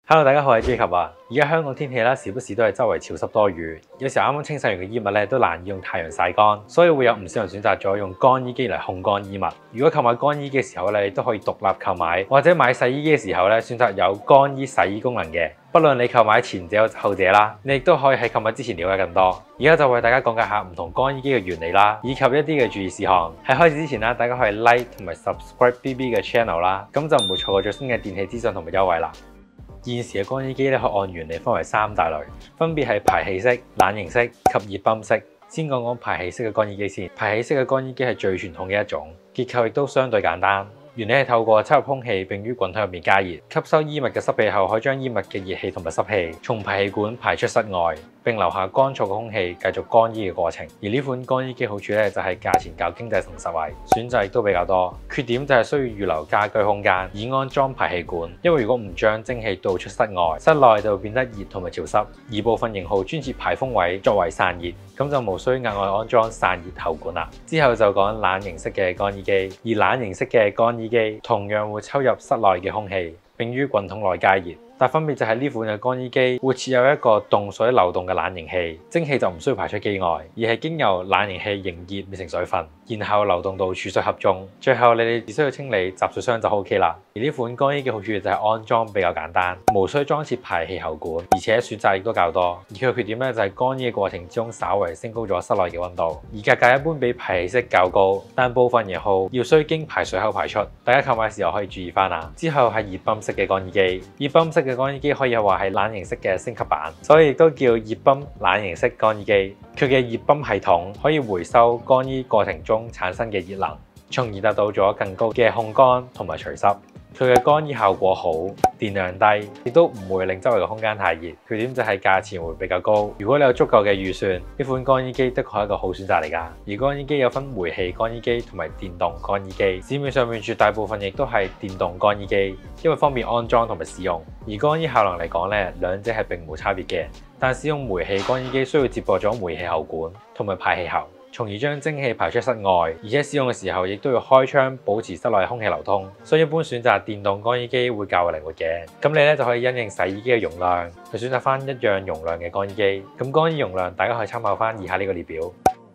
Hello，大家好，我係 Jacob 啊。而家香港天氣啦，時不時都係周圍潮濕多雨，有時候啱啱清洗完嘅衣物咧都難以用太陽曬乾，所以會有唔少人選擇咗用乾衣機嚟烘乾衣物。如果購買乾衣機嘅時候咧，你都可以獨立購買，或者買洗衣機嘅時候咧，選擇有乾衣洗衣功能嘅。不論你購買前者或後者啦，你亦都可以喺購買之前了解更多。而家就為大家講解下唔同乾衣機嘅原理啦，以及一啲嘅注意事項。喺開始之前啦，大家可以 like 同埋 subscribe BB 嘅 channel 啦，咁就唔會錯過最新嘅電器資訊同埋優惠啦。現時嘅乾衣機咧，可按原理分為3大類，分別係排氣式、冷凝式及熱泵式。先講講排氣式嘅乾衣機先。排氣式嘅乾衣機係最傳統嘅一種，結構亦都相對簡單。原理係透過抽入空氣並於滾筒入面加熱，吸收衣物嘅濕氣後，可以將衣物嘅熱氣同埋濕氣從排氣管排出室外，並留下乾燥嘅空氣，繼續乾衣嘅過程。而呢款乾衣機好處咧就係價錢較經濟同實惠，選擇亦都比較多。缺點就係需要預留家居空間以安裝排氣管，因為如果唔將蒸汽導出室外，室內就會變得熱同埋潮濕。而部分型號專設排風位作為散熱，咁就無需額外安裝散熱喉管啦。之後就講冷凝式嘅乾衣機，而冷凝式嘅乾衣機同樣會抽入室內嘅空氣，並於滾筒內加熱。但分別就係呢款嘅乾衣機會設有一個凍水流動嘅冷凝器，蒸汽就唔需要排出機外，而係經由冷凝器凝熱變成水分，然後流動到儲水盒中，最後你哋只需要清理集水箱就 OK 啦。而呢款乾衣機好處就係安裝比較簡單，無需裝設排氣喉管，而且選擇亦都較多。而佢嘅缺點咧就係乾衣嘅過程之中稍為升高咗室內嘅溫度，而價格一般比排氣式較高，但部分型號要需經排水口排出，大家購買嘅時候可以注意翻啊。之後係熱泵式嘅乾衣機，熱泵式嘅乾衣機可以話係冷凝式嘅升級版，所以亦都叫熱泵冷凝式乾衣機。佢嘅熱泵系統可以回收乾衣過程中產生嘅熱能，從而達到咗更高嘅烘乾同埋除濕。佢嘅乾衣效果好，電量低，亦都唔會令周圍嘅空間太熱。缺點就係價錢會比較高。如果你有足夠嘅預算，呢款乾衣機的確係一個好選擇嚟㗎。而乾衣機有分煤氣乾衣機同埋電動乾衣機，市面上面絕大部分亦都係電動乾衣機，因為方便安裝同埋使用。而乾衣效能嚟講咧，兩者係並冇差別嘅。但使用煤氣乾衣機需要接駁咗煤氣喉管同埋排氣喉，從而將蒸汽排出室外，而且使用嘅時候亦都要開窗保持室內空氣流通，所以一般選擇電動乾衣機會較為靈活嘅。咁你咧就可以因應洗衣機嘅容量去選擇翻一樣容量嘅乾衣機。咁乾衣容量大家可以參考翻以下呢個列表。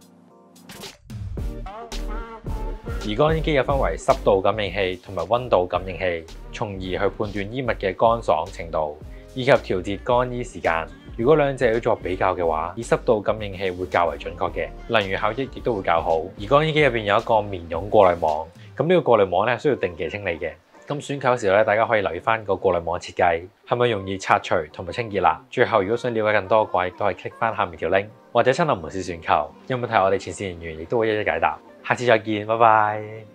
而乾衣機有分為濕度感應器同埋溫度感應器，從而去判斷衣物嘅乾爽程度，以及調節乾衣時間。如果兩者要作比較嘅話，以濕度感應器會較為準確嘅，能源效益亦都會較好。而乾衣機入邊有一個棉絨過濾網，咁呢個過濾網咧需要定期清理嘅。咁選購嘅時候咧，大家可以留意翻個過濾網設計係咪容易拆除同埋清潔啦。最後如果想了解更多嘅話，亦都可以 click 翻下面條 link， 或者親臨門市選購。有問題我哋前線人員亦都會一一解答。下次再見，拜拜。